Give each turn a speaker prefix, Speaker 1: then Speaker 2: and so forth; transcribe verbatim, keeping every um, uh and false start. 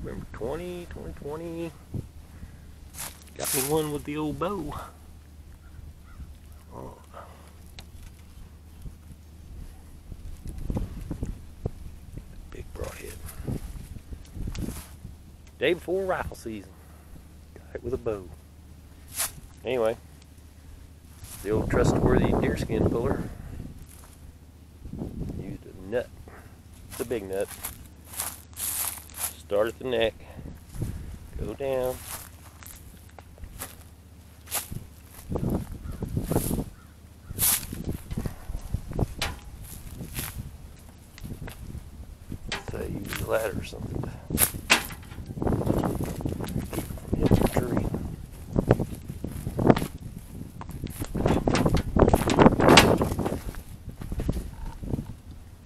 Speaker 1: November twentieth, twenty twenty. Got me one with the old bow. Oh. Big broadhead. Day before rifle season. Got it with a bow. Anyway, the old trustworthy deerskin puller. Used a nut. It's a big nut. Start at the neck. Go down. Say use a ladder or something.